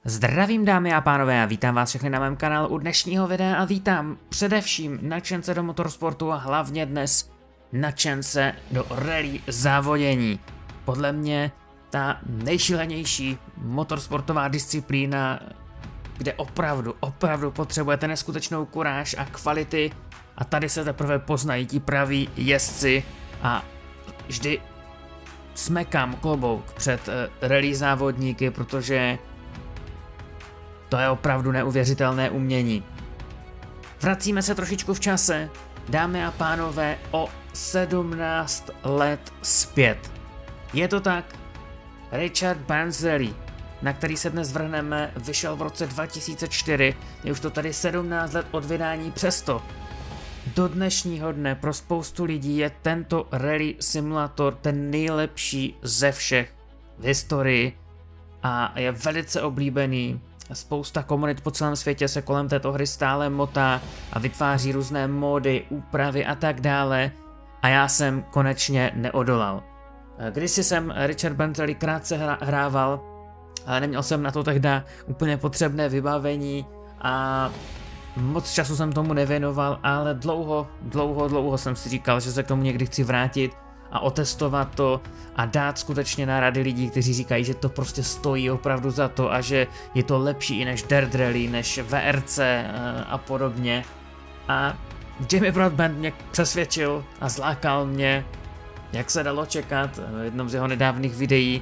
Zdravím dámy a pánové a vítám vás všechny na mém kanálu u dnešního videa a vítám především nadšence do motorsportu a hlavně dnes nadšence do rally závodění. Podle mě ta nejšílenější motorsportová disciplína, kde opravdu potřebujete neskutečnou kuráž a kvality a tady se teprve poznají ti praví jezdci a vždy smekám klobouk před rally závodníky, protože to je opravdu neuvěřitelné umění. Vracíme se trošičku v čase, dámy a pánové, o 17 let zpět. Je to tak, Richard Burns Rally, na který se dnes vrhneme, vyšel v roce 2004, je už to tady 17 let od vydání, přesto do dnešního dne pro spoustu lidí je tento rally simulator ten nejlepší ze všech v historii a je velice oblíbený. Spousta komunit po celém světě se kolem této hry stále motá a vytváří různé módy, úpravy a tak dále a já jsem konečně neodolal. Kdysi jsem Richard Burns Rally krátce hrával, ale neměl jsem na to tehdy úplně potřebné vybavení a moc času jsem tomu nevěnoval, ale dlouho jsem si říkal, že se k tomu někdy chci vrátit a otestovat to a dát skutečně na rady lidí, kteří říkají, že to prostě stojí opravdu za to a že je to lepší i než Dirt Rally, než VRC a podobně. A Jimmy Broadbent mě přesvědčil a zlákal mě, jak se dalo čekat. V jednom z jeho nedávných videí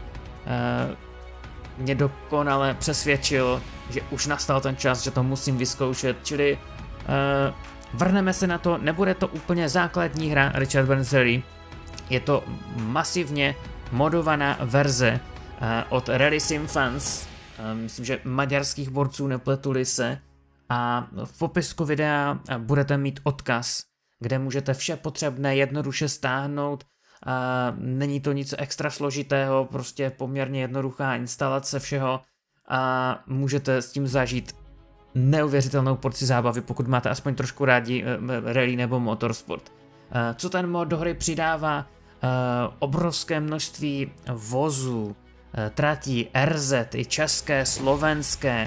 mě dokonale přesvědčil, že už nastal ten čas, že to musím vyzkoušet, čili vrhneme se na to. Nebude to úplně základní hra Richard Burns Rally, je to masivně modovaná verze od Rally Sim Fans, myslím, že maďarských borců, nepletuli se, a v popisku videa budete mít odkaz, kde můžete vše potřebné jednoduše stáhnout. Není to nic extra složitého, prostě poměrně jednoduchá instalace všeho a můžete s tím zažít neuvěřitelnou porci zábavy, pokud máte aspoň trošku rádi rally nebo motorsport. Co ten mod do hry přidává? Obrovské množství vozů, tratí, RZ, i české, slovenské,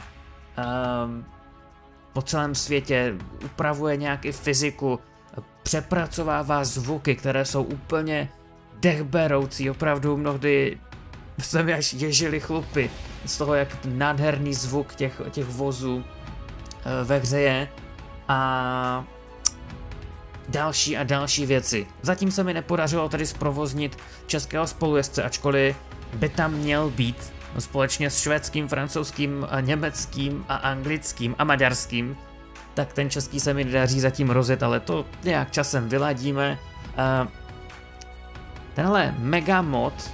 po celém světě, upravuje nějak i fyziku, přepracovává zvuky, které jsou úplně dechberoucí, opravdu mnohdy se mi až ježily chlupy z toho, jak nádherný zvuk těch vozů ve hře je a další věci. Zatím se mi nepodařilo tady zprovoznit českého spolujezdce, ačkoliv by tam měl být společně s švédským, francouzským, německým a anglickým a maďarským, tak ten český se mi nedaří zatím rozjet, ale to nějak časem vyladíme. Tenhle mega mod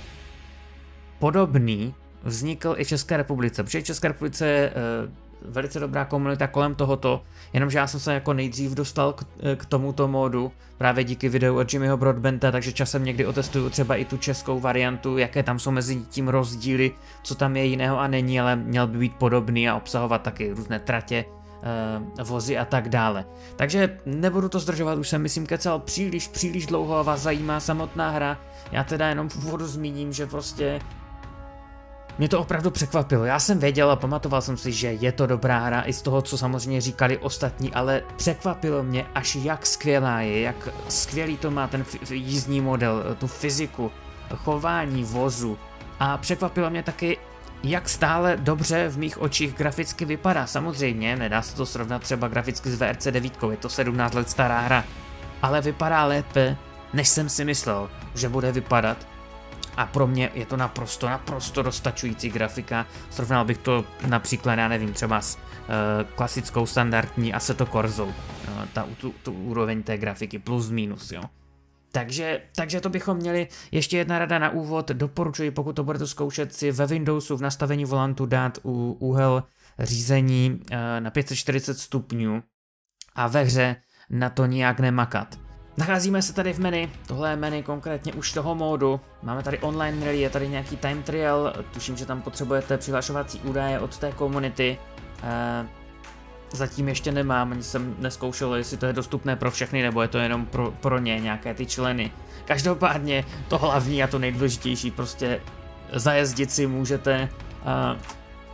podobný vznikl i v České republice, protože v České republice je velice dobrá komunita kolem tohoto, jenomže já jsem se jako nejdřív dostal k tomuto módu právě díky videu od Jimmyho Broadbenta, takže časem někdy otestuju třeba i tu českou variantu, jaké tam jsou mezi tím rozdíly, co tam je jiného a není, ale měl by být podobný a obsahovat taky různé tratě, vozy a tak dále. Takže nebudu to zdržovat, už jsem myslím kecal příliš dlouho a vás zajímá samotná hra. Já teda jenom v úvodu zmíním, že prostě mě to opravdu překvapilo. Já jsem věděl a pamatoval jsem si, že je to dobrá hra i z toho, co samozřejmě říkali ostatní, ale překvapilo mě až jak skvělá je, jak skvělý to má ten jízdní model, tu fyziku, chování vozu a překvapilo mě taky, jak stále dobře v mých očích graficky vypadá. Samozřejmě, nedá se to srovnat třeba graficky s VRC 9, je to 17 let stará hra, ale vypadá lépe, než jsem si myslel, že bude vypadat. A pro mě je to naprosto dostačující grafika. Srovnal bych to například, já nevím, třeba s klasickou standardní Assetto Corsou. Tu úroveň té grafiky, plus minus, jo. Takže to bychom měli. Ještě jedna rada na úvod, doporučuji, pokud to budete zkoušet, si ve Windowsu v nastavení volantu dát úhel řízení na 540 stupňů a ve hře na to nijak nemakat. Nacházíme se tady v menu, tohle je menu konkrétně už toho módu, máme tady online rally, je tady nějaký time trial, tuším, že tam potřebujete přihlašovací údaje od té komunity, zatím ještě nemám, ani jsem neskoušel, jestli to je dostupné pro všechny, nebo je to jenom pro ně, nějaké ty členy. Každopádně to hlavní a to nejdůležitější, prostě zajezdit si můžete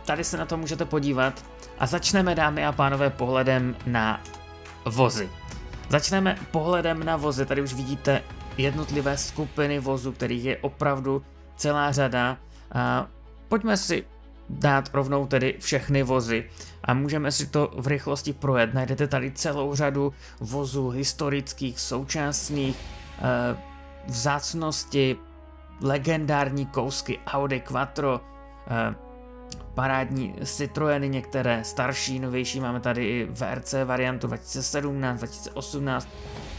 tady se na to můžete podívat a začneme, dámy a pánové, pohledem na vozy. Začneme pohledem na vozy, tady už vidíte jednotlivé skupiny vozů, kterých je opravdu celá řada. Pojďme si dát rovnou tedy všechny vozy a můžeme si to v rychlosti projet. Najdete tady celou řadu vozů historických, současných, vzácnosti, legendární kousky Audi Quattro, parádní Citroeny, některé starší, novější, máme tady i VRC variantu 2017, 2018,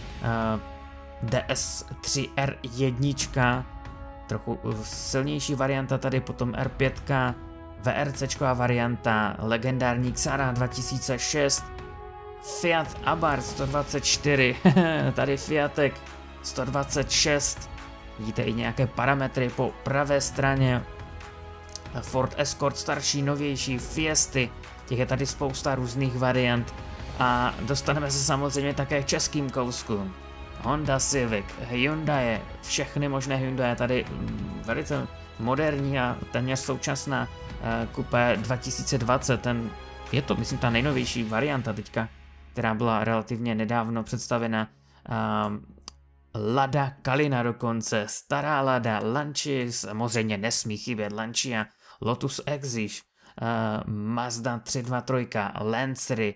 DS3 R1, trochu silnější varianta tady, potom R5, VRCčková varianta, legendární Xara 2006, Fiat Abarth 124, tady Fiatek 126, vidíte i nějaké parametry po pravé straně, Ford Escort starší, novější, Fiesty, těch je tady spousta různých variant a dostaneme se samozřejmě také k českým kouskům. Honda Civic, Hyundai, všechny možné Hyundai, tady velice moderní a téměř současná Coupé 2020, je to myslím ta nejnovější varianta teďka, která byla relativně nedávno představena. Lada Kalina dokonce, stará Lada, Lancia, samozřejmě nesmí chybět Lancia, Lotus Exige, Mazda 323, Lancery,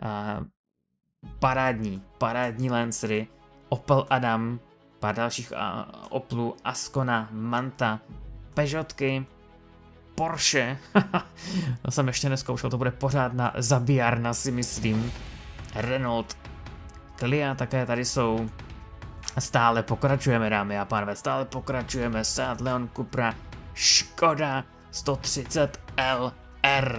parádní Lancery, Opel Adam, pár dalších Opelů, Ascona, Manta, Peugeotky, Porsche, to jsem ještě neskoušel, to bude pořádná zabijárna, si myslím, Renault, Clio také tady jsou. Stále pokračujeme, dámy a pánové, stále pokračujeme, Seat Leon Cupra, Škoda 130 LR,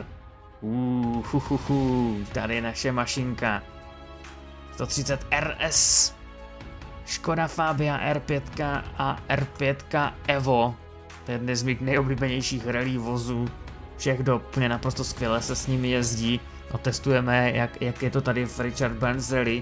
tady je naše mašinka, 130 RS, Škoda Fabia R5 a R5 Evo, to je jedny z mých nejoblíbenějších rally vozů, všech dob, mě naprosto skvěle se s nimi jezdí, otestujeme, jak je to tady v Richard Burns Rally.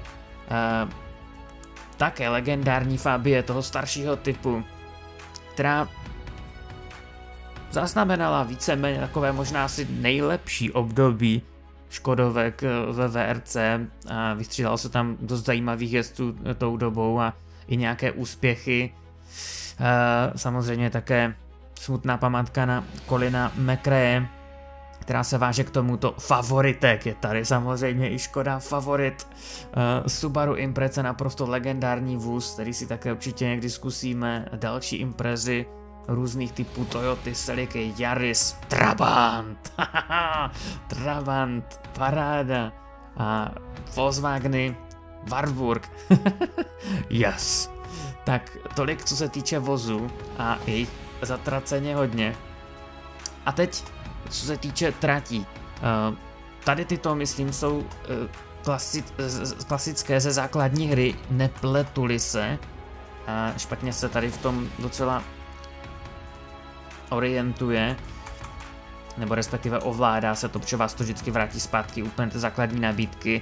Také legendární Fabie toho staršího typu, která zaznamenala víceméně takové možná asi nejlepší období Škodovek ve VRC a vystřídalo se tam dost zajímavých jezdců tou dobou a i nějaké úspěchy. Samozřejmě také smutná památka na Colina McRae, která se váže k tomuto. Favoritek je tady samozřejmě i Škoda Favorit, Subaru Impreza, naprosto legendární vůz, který si také určitě někdy zkusíme, další Imprezy různých typů, Toyoty, Celiky, Yaris, Trabant, Trabant, paráda, a Volkswageny, Wartburg, yes. Tak tolik, co se týče vozů a jejich zatraceně hodně. A teď co se týče tratí, tady tyto, myslím, jsou klasické ze základní hry, nepletuli se, špatně se tady v tom docela orientuje, nebo respektive ovládá se to, protože vás to vždycky vrátí zpátky úplně ty základní nabídky.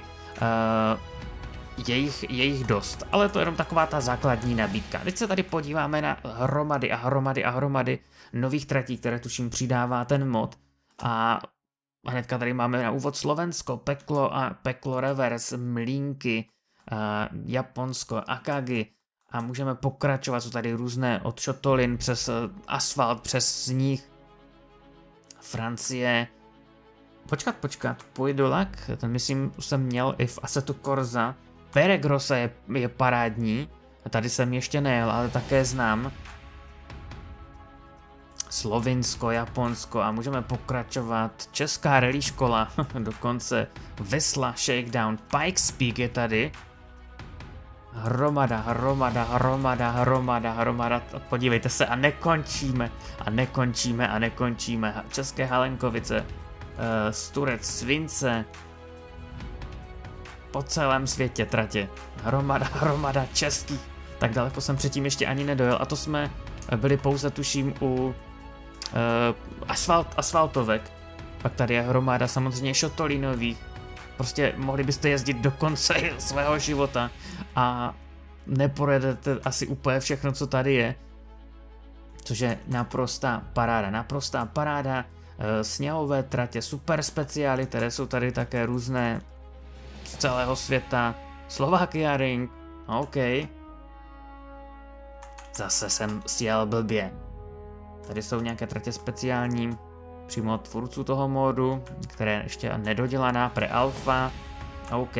Je jich dost, ale to je jenom taková ta základní nabídka. Teď se tady podíváme na hromady nových tratí, které tuším přidává ten mod. A hnedka tady máme na úvod Slovensko, Peklo Reverse, Mlínky, Japonsko, Akagi a můžeme pokračovat, jsou tady různé od šotolin přes asfalt, přes sníh, Francie. Počkat, Pujdolak, ten myslím jsem měl i v Assetto Corsa, Peregrosa je parádní, tady jsem ještě nejel, ale také znám. Slovinsko, Japonsko a můžeme pokračovat. Česká rally škola, dokonce Vesla, Shakedown, Pikes Peak je tady. Hromada. Podívejte se a nekončíme. České Halenkovice, Sturec, Svince. Po celém světě tratě. Hromada českých. Tak daleko jsem předtím ještě ani nedojel a to jsme byli pouze tuším u asfaltovek. Pak tady je hromada samozřejmě šotolínových. Prostě mohli byste jezdit do konce svého života a neprojedete asi úplně všechno, co tady je. Což je naprostá paráda. sněhové tratě, super speciály, které jsou tady také různé z celého světa. Slovakia Ring, OK. Zase jsem sjel blbě. Tady jsou nějaké tratě speciální, přímo od tvůrců toho módu, které ještě nedodělaná pre-alfa, OK.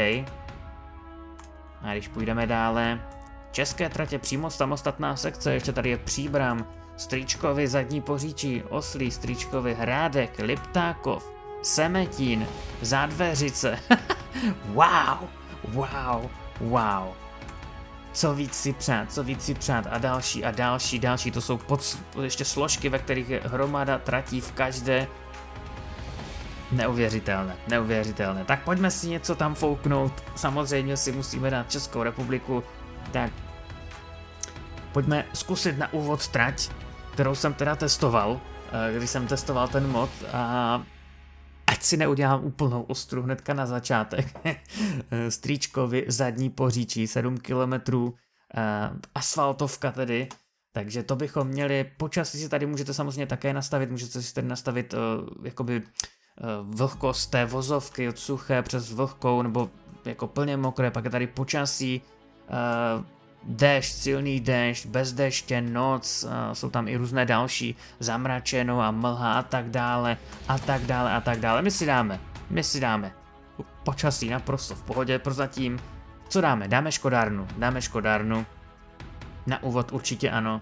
A když půjdeme dále, české tratě přímo samostatná sekce, ještě tady je Příbram, Strýčkovy Zadní Poříčí, Oslí, Strýčkovy Hrádek, Liptákov, Semetín, Zádveřice. Wow, wow, wow. Co víc si přát a další, to jsou ještě složky, ve kterých je hromada tratí v každé. Neuvěřitelné. Tak pojďme si něco tam fouknout, samozřejmě si musíme dát Českou republiku, tak pojďme zkusit na úvod trať, kterou jsem teda testoval, když jsem testoval ten mod a ať si neudělám úplnou ostru hnedka na začátek. Strýčkovy Zadní Poříčí, 7 kilometrů, asfaltovka tedy, takže to bychom měli. Počasí si tady můžete samozřejmě také nastavit, můžete si tady nastavit jakoby vlhkost té vozovky od suché přes vlhkou nebo jako plně mokré, pak je tady počasí, déšť, silný déšť, bez deště, noc, jsou tam i různé další, zamračeno a mlha a tak dále. My si dáme. Počasí naprosto v pohodě prozatím. Co dáme? Dáme Škodárnu. Na úvod určitě ano.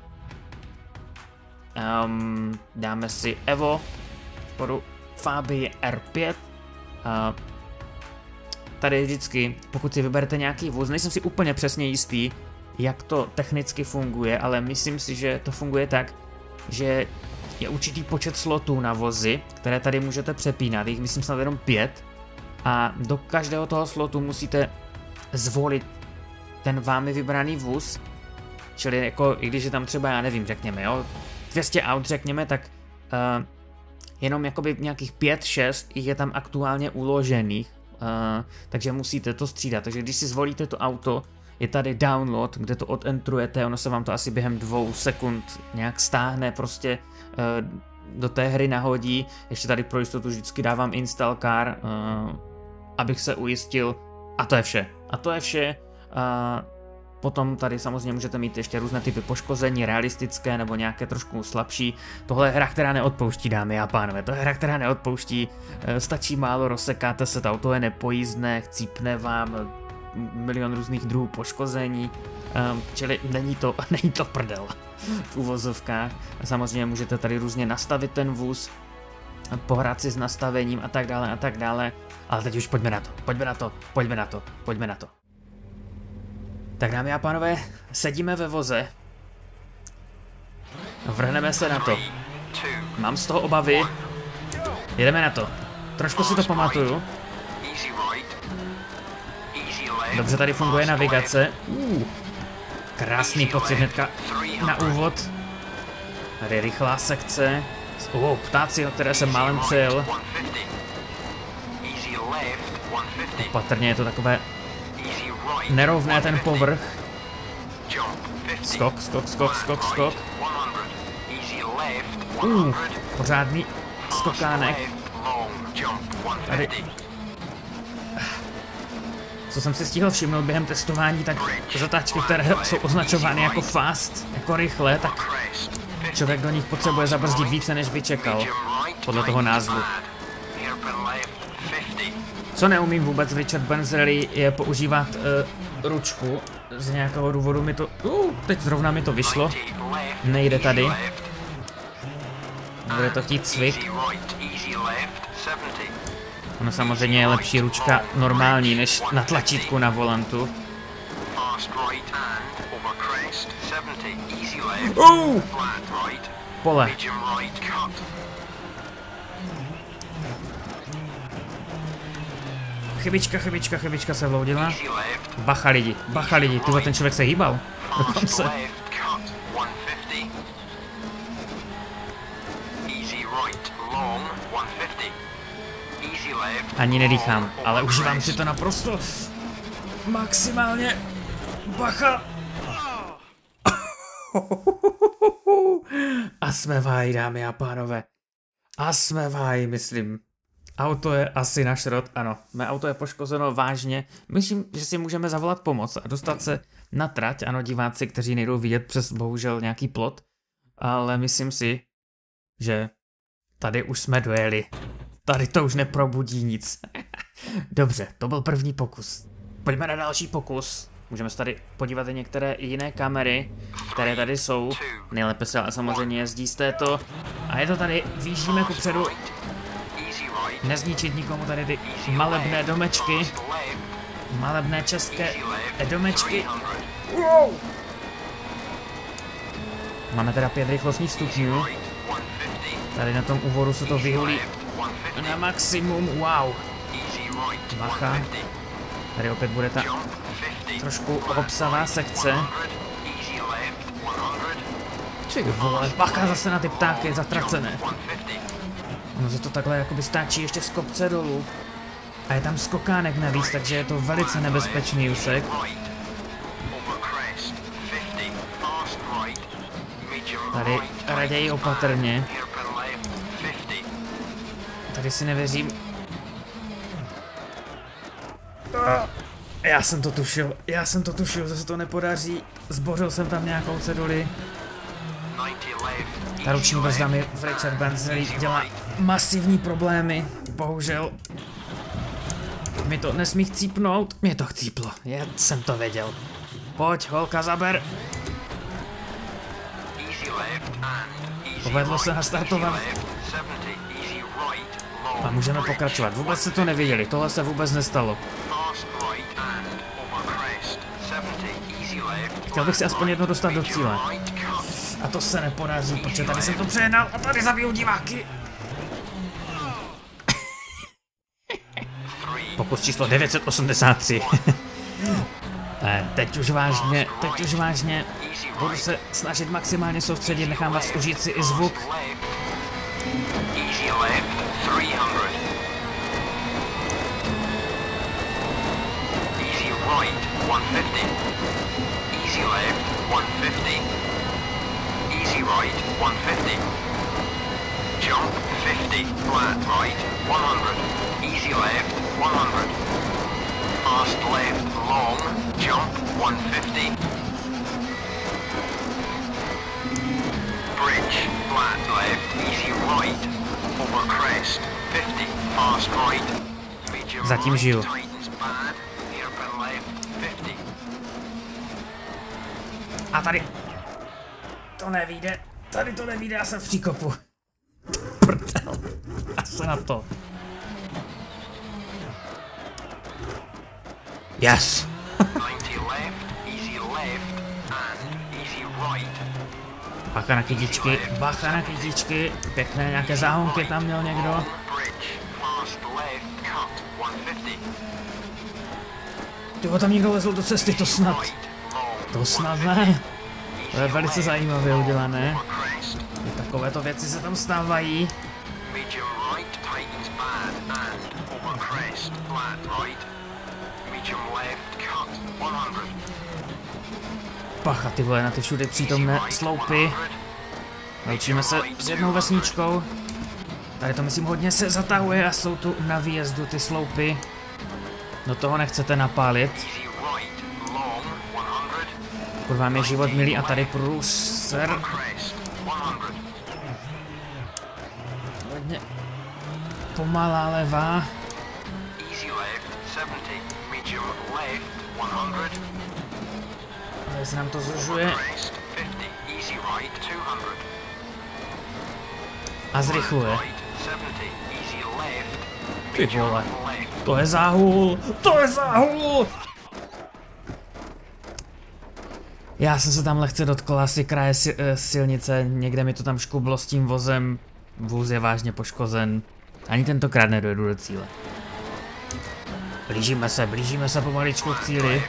Dáme si Evo, Škodu Fabie R5. Tady vždycky, pokud si vyberete nějaký vůz, nejsem si úplně přesně jistý, jak to technicky funguje, ale myslím si, že to funguje tak, že je určitý počet slotů na vozy, které tady můžete přepínat, jich myslím snad jenom 5, a do každého toho slotu musíte zvolit ten vámi vybraný vůz, čili jako, i když je tam třeba, já nevím, řekněme, jo, 200 aut řekněme, tak jenom jakoby nějakých 5-6 jich je tam aktuálně uložených, takže musíte to střídat, takže když si zvolíte to auto, je tady download, kde to odentrujete, ono se vám to asi během 2 sekund nějak stáhne, prostě do té hry nahodí, ještě tady pro jistotu vždycky dávám install car, abych se ujistil, a to je vše. Potom tady samozřejmě můžete mít ještě různé typy poškození, realistické nebo nějaké trošku slabší. Tohle je hra, která neodpouští, dámy a pánové, to je hra, která neodpouští, stačí málo, rozsekáte se, to auto je nepojízdné, chcípne vám, milion různých druhů poškození, čili není to prdel v uvozovkách. Samozřejmě můžete tady různě nastavit ten vůz, pohrát si s nastavením a tak dále, ale teď už pojďme na to. Tak dámy a pánové, sedíme ve voze, vrhneme se na to, mám z toho obavy, jedeme na to, trošku si to pamatuju. Dobře tady funguje navigace. Krásný pocit hnedka na úvod. Tady rychlá sekce. Ptáci, o které jsem málem přejel. Opatrně je to takové nerovné ten povrch. Skok. Pořádný skokánek. Tady. Co jsem si stihl všimnout během testování, tak zatáčky, které jsou označovány jako fast, jako rychle, tak člověk do nich potřebuje zabrzdit více, než by čekal, podle toho názvu. Co neumím vůbec v Richard Burns Rally je používat ručku, z nějakého důvodu mi to, teď zrovna mi to vyšlo, nejde tady. Bude to chtít cvik. Ono samozřejmě je lepší ručka normální, než na tlačítku na volantu. Pole. Chybička se vloudila. Bacha lidi, tyhle ten člověk se hýbal. Dokonce. Ani nedýchám, ale užívám si to naprosto maximálně. Bacha. A jsme váj, dámy a pánové. A jsme v háji, myslím. Auto je asi na šrot, ano. Mé auto je poškozeno vážně. Myslím, že si můžeme zavolat pomoc a dostat se na trať. Ano, diváci, kteří nejdou vidět přes bohužel nějaký plot. Ale myslím si, že tady už jsme dojeli. Tady to už neprobudí nic. Dobře, to byl první pokus. Pojďme na další pokus. Můžeme se tady podívat i některé jiné kamery, které tady jsou. Nejlépe se ale samozřejmě jezdí z této. A je to tady, výjíždíme kupředu. Nezničit nikomu tady ty malebné domečky. Malebné české domečky. Wow! Máme teda 5 rychlostních stupňů. Tady na tom úvodu se to vyhulí na maximum. Wow. Bacha. Tady opět bude ta trošku obsavá sekce. Ty vole, bacha zase na ty ptáky zatracené. Ono se to takhle jakoby stáčí ještě z kopce dolů. A je tam skokánek navíc, takže je to velice nebezpečný úsek. Tady raději opatrně. Tady si nevěřím. Já jsem to tušil, že se to nepodaří. Zbořil jsem tam nějakou ceduli. Ta ruční brzda mi v Richard Bensley dělá masivní problémy. Bohužel. Mi to nesmí chcípnout. Mě to chcíplo, já jsem to věděl. Pojď, holka, zaber. Povedlo se nastartovat. A můžeme pokračovat. Vůbec se to neviděli, tohle se vůbec nestalo. Chtěl bych si aspoň jedno dostat do cíle. A to se nepodaří, protože tady jsem to přejenal a tady zabiju diváky. Pokus číslo 983. Teď už vážně. Budu se snažit maximálně soustředit, nechám vás užít si i zvuk. Easy left, 150. Easy right, 150. Jump, 50. Flat right, 100. Easy left, 100. Fast left, long. Jump, 150. Bridge, flat left, easy right. Over crest, 50. Fast right. Zatím žiju. A tady to nevíde, já jsem v příkopu. Prdel, a se na to. Yes. Bacha na kytičky, pěkné nějaké záhonky tam měl někdo. Tyho, tam někdo lezl do cesty, to snad ne. To je velice zajímavě udělané. Takovéto věci se tam stávají. Pacha, ty vole, na ty všude přítomné sloupy. Naučíme se s jednou vesničkou. Tady to myslím hodně se zatahuje a jsou tu na výjezdu ty sloupy. Do toho nechcete napálit. Pokud vám je život milý a tady průser. Hodně pomalá levá. Tady se nám to zužuje. A zrychluje. Ty vole. To je záhul! Já jsem se tam lehce dotkl asi kraje silnice, někde mi to tam škublo s tím vozem. Vůz je vážně poškozen. Ani tentokrát nedojedu do cíle. Blížíme se pomaličku k cíli.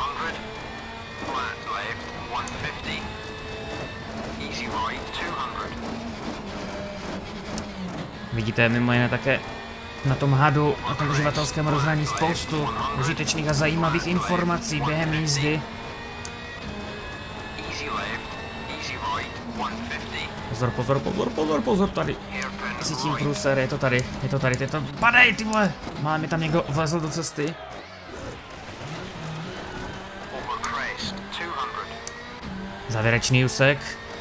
Vidíte mimo jiné také na tom hadu, na tom uživatelském rozhraní spoustu užitečných a zajímavých informací během jízdy. Pozor, pozor, pozor, pozor, pozor, tady. Cítím průser, je to tady, je to tady, je to... Padej, ty vole! Má mi tam někdo vlezl do cesty. Závěrečný úsek.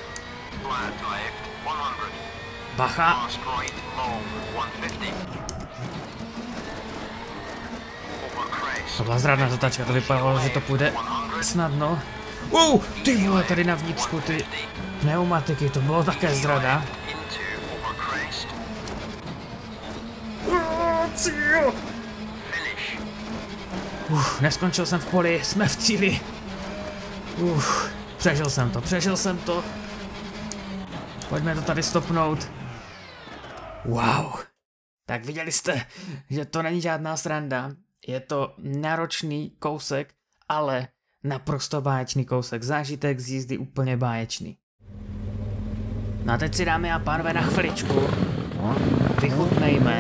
Bacha. To byla zrádná zatačka, to vypadalo, že to půjde snadno. Wow, ty vole, tady na vnitřku ty pneumatiky, to bylo také zrada. Neskončil jsem v poli, jsme v cíli. Přežil jsem to. Pojďme to tady stopnout. Wow. Tak viděli jste, že to není žádná sranda. Je to náročný kousek, ale naprosto báječný kousek. Zážitek z jízdy úplně báječný. No a teď si, dámy a pánové, na chviličku vychutnejme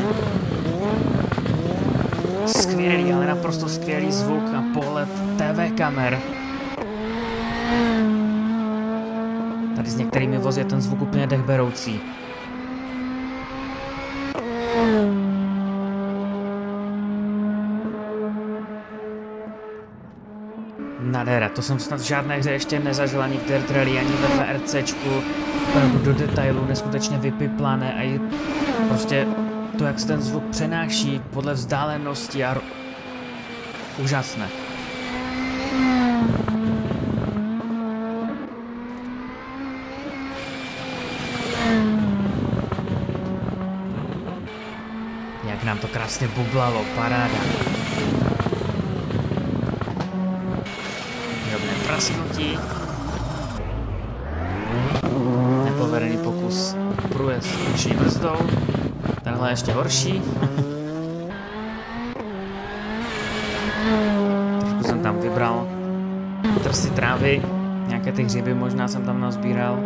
skvělý, ale naprosto skvělý zvuk a pohled TV kamer. Tady s některými vozy je ten zvuk úplně dechberoucí. Nádhera, to jsem snad v žádné hře ještě nezažil, ani v Dirt Rally, ani ve VRCčku. Opravdu do detailu, neskutečně vypiplané a je prostě to, jak se ten zvuk přenáší podle vzdálenosti a úžasné. Jak nám to krásně bublalo, paráda. Drobné prasknutí. Nepovedený pokus průjezd ruční brzdou. Tenhle je ještě horší. Trošku jsem tam vybral trsy trávy. Nějaké ty hříby možná jsem tam nazbíral.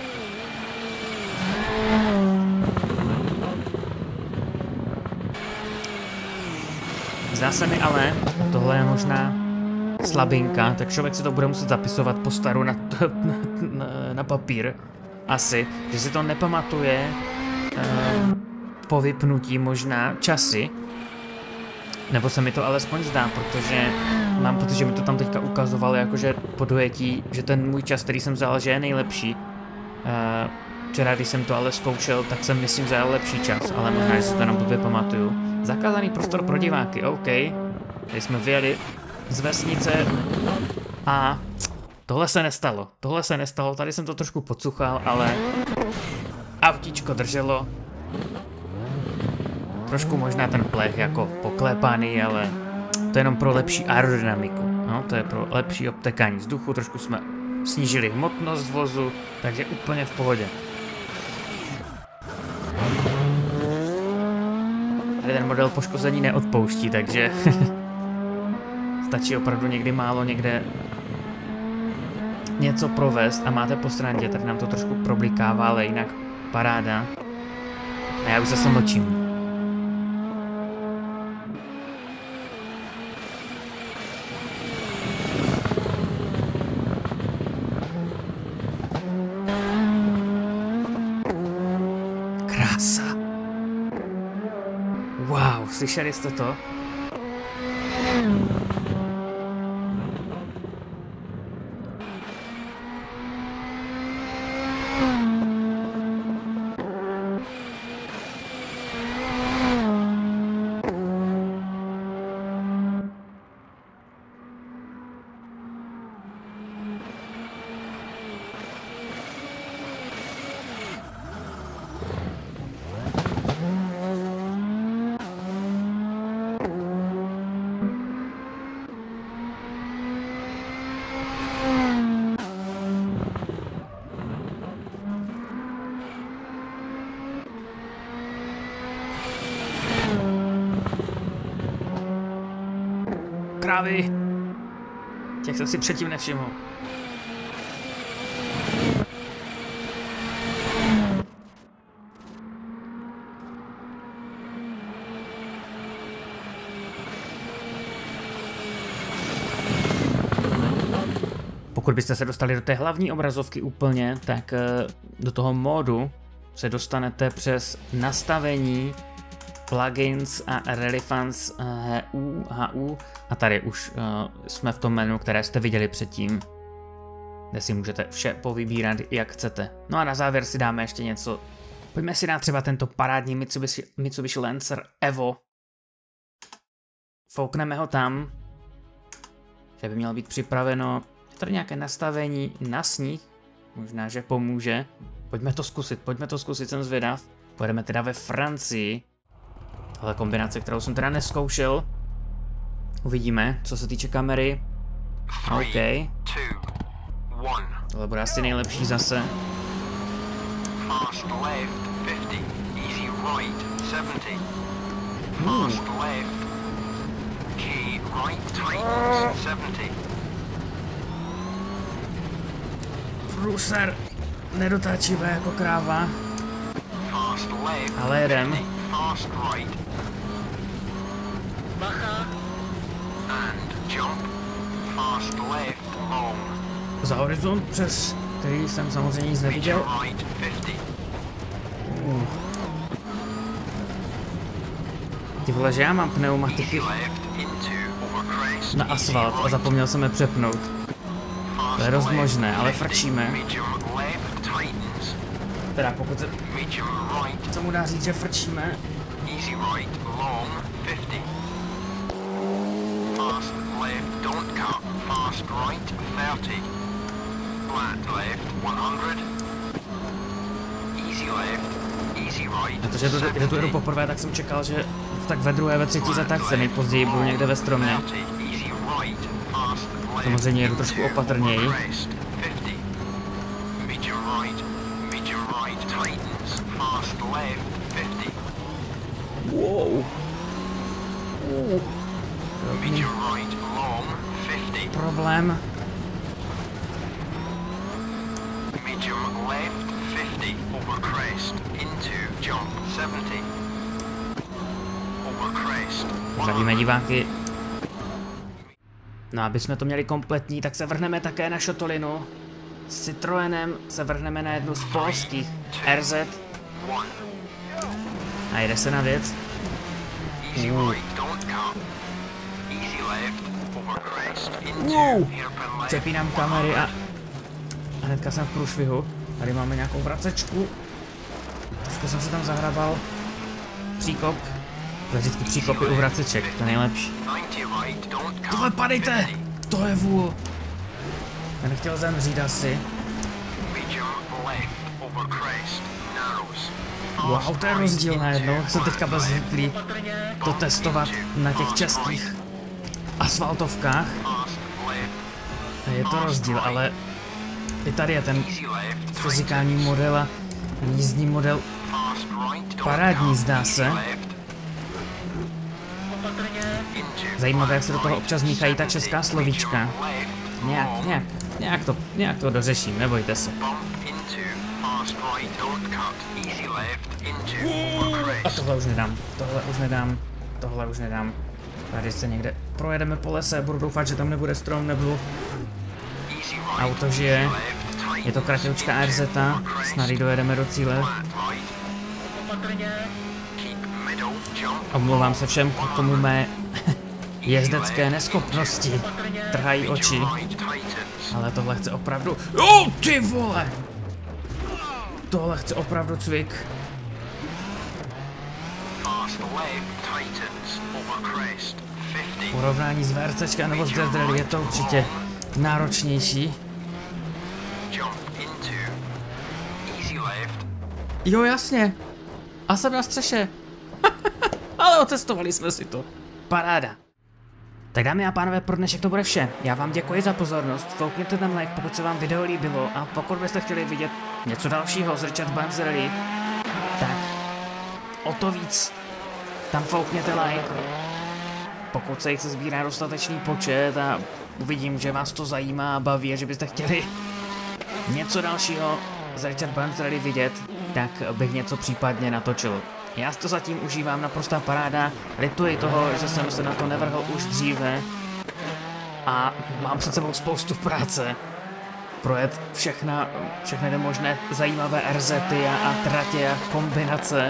Zdá se mi ale, tohle je možná slabinka, tak člověk si to bude muset zapisovat po staru na papír. Asi, že si to nepamatuje po vypnutí možná časy. Nebo se mi to alespoň zdá, protože mám pocit, že mi to tam teďka ukazovalo jakože po dojetí, že ten můj čas, který jsem vzal, že je nejlepší. Včera, když jsem to ale zkoušel, tak jsem myslím vzal lepší čas, ale možná, že si to jenom blbě pamatuju. Zakázaný prostor pro diváky, OK. Tady jsme vyjeli z vesnice a tohle se nestalo, tady jsem to trošku podsuchal, ale autíčko drželo. Trošku možná ten plech jako poklépaný, ale to je jenom pro lepší aerodynamiku, no, to je pro lepší obtekání vzduchu, trošku jsme snížili hmotnost vozu, takže úplně v pohodě. Tady ten model poškození neodpouští, takže stačí opravdu někdy málo někde něco provést a máte po srandě, tady nám to trošku problikává, ale jinak paráda. A já už zase mlčím. Krása. Wow, slyšeli jste to? Krávy. Těch jsem si předtím nevšiml. Pokud byste se dostali do té hlavní obrazovky úplně, tak do toho módu se dostanete přes nastavení plugins a Rally Fans HU a tady už jsme v tom menu, které jste viděli předtím, kde si můžete vše povybírat, jak chcete. No a na závěr si dáme ještě něco. Pojďme si dát třeba tento parádní Mitsubishi Lancer Evo. Foukneme ho tam, že by mělo být připraveno. Tady nějaké nastavení na sníh, možná, že pomůže. Pojďme to zkusit, jsem zvědav. Pojedeme teda ve Francii. Tohle kombinace, kterou jsem teda neskoušel. Uvidíme, co se týče kamery. OK. Tohle bude asi nejlepší zase. Fast left 50, easy right 70. Fast left, key right tightens 70. Průser, nedotáčivé jako kráva. Fast left, ale jedem. fast right. Bacha and jump. Fast left long. Za horizont, přes který jsem samozřejmě nic neviděl. Right 50. Ty vole, že já mám pneumatiky na asfalt a zapomněl jsem je přepnout. To je dost možné, ale frčíme. Teda pokud se mu dá říct, že frčíme. Protože že tu jedu poprvé, tak jsem čekal, že tak ve druhé, ve třetí zatáčce, nejpozději budu někde ve stromě. Samozřejmě jedu trošku opatrněji. Wow. Problém. Zdravíme diváky. No, aby jsme to měli kompletní, tak se vrhneme také na šotolinu. S Citroenem se vrhneme na jednu z polských RZ. A jede se na věc. Přepínám kamery a hnedka jsem v průšvihu. Tady máme nějakou vracečku. Trošku jsem se tam zahrabal. Příkop. To je vždycky příkopy u vraceček, to je nejlepší. Tohle padejte! To je vůl. Já nechtěl zemřít asi. Wow, to je rozdíl najednou. Jsem teďka byl zvyklý to testovat na těch českých asfaltovkách. A je to rozdíl, ale i tady je ten fyzikální model a ten jízdní model parádní, zdá se. Zajímavé, jak se do toho občas míchají ta česká slovíčka. Nějak to dořeším, nebojte se. A tohle už nedám. Tady se někde projedeme po lese, budu doufat, že tam nebude strom nebo auto žije. Je to kratěvčka RZ, snad dojedeme do cíle. Omlouvám se všem, komu mé jezdecké neschopnosti trhají oči. Ale tohle chce opravdu... Oh, ty vole! Tohle chce opravdu cvik. Porovnání z VRCčka nebo z Dirt Rally je to určitě náročnější. Jo, jasně. A jsem na střeše. Ale otestovali jsme si to. Paráda. Tak dámy a pánové, pro dnešek to bude vše. Já vám děkuji za pozornost, foukněte tam like, pokud se vám video líbilo, a pokud byste chtěli vidět něco dalšího z Richard Burns Rally, tak o to víc tam foukněte like. Pokud se jich se sbírá dostatečný počet a uvidím, že vás to zajímá a baví a že byste chtěli něco dalšího z Richard Burns Rally vidět, tak bych něco případně natočil. Já si to zatím užívám, naprostá paráda, lituji toho, že jsem se na to nevrhl už dříve a mám před sebou spoustu práce, projet všechny ty možné zajímavé RZty a tratě a kombinace.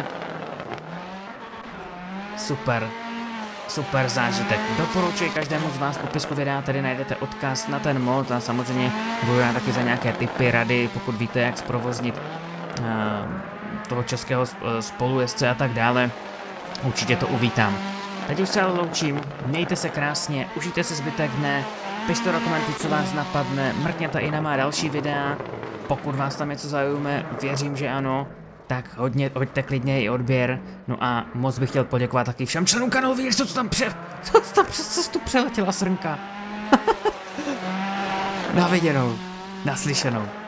Super zážitek. Doporučuji každému z vás v popisku videa, tady najdete odkaz na ten mod a samozřejmě budu rád taky za nějaké tipy, rady, pokud víte, jak zprovoznit toho českého spolujezdce a tak dále. Určitě to uvítám. Teď už se ale loučím, mějte se krásně, užijte si zbytek dne, pište do komentů, co vás napadne, mrkněte i na má další videa, pokud vás tam něco zaujme, věřím, že ano, tak hoďte klidně i odběr, no a moc bych chtěl poděkovat taky všem členům kanálu, víš, co tam přes cestu přeletěla srnka. Na viděnou, naslyšenou.